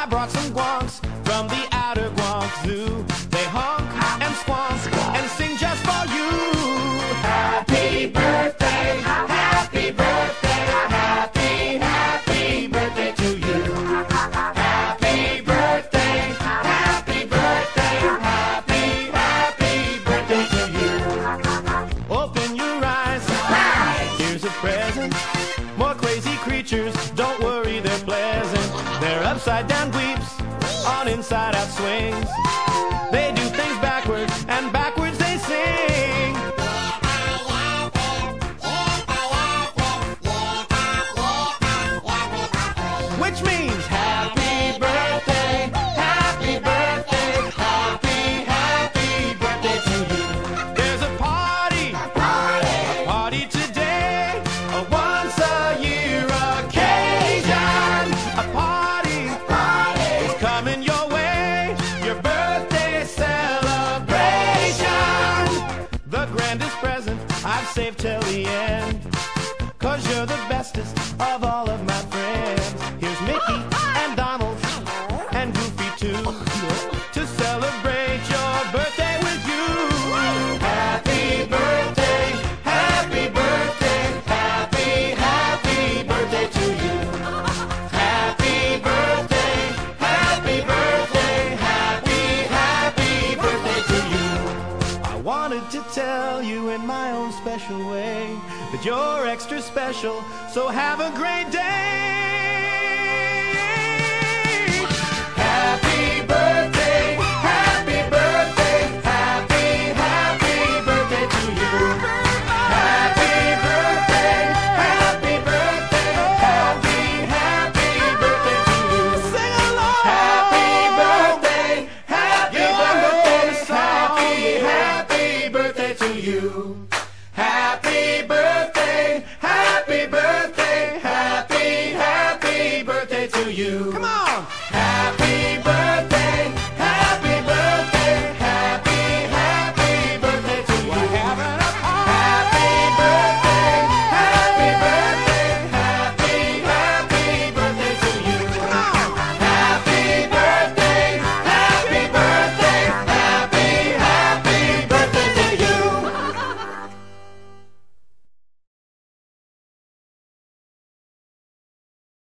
I brought some guanks from the outer Guank Zoo. They honk and squonk and sing just for you. Happy birthday, happy birthday, happy, happy birthday to you. Happy birthday, happy birthday, happy, happy birthday to you. Open your eyes, here's a present. More crazy creatures, don't worry, they're pleasant. They're upside down dweeps on inside out swings. They do things backwards, and backwards they sing. Which means happy birthday, happy birthday, happy, happy birthday to you. There's a party today, a once a year occasion. A party is coming your way, your birthday celebration. The grandest present I've saved till the end, 'cause you're the bestest of all of my friends. Here's Mickey and Donald and Goofy too, to celebrate your birthday with you. Happy birthday, happy birthday, happy, happy birthday to you. Happy birthday, happy birthday, happy, happy birthday to you. I wanted to tell you in my own special way that you're extra special, so have a great day. Happy birthday, happy birthday, happy, happy birthday to you. Happy birthday, happy birthday, happy, happy birthday to you. Sing along. Happy birthday, happy birthday, happy, happy birthday to you.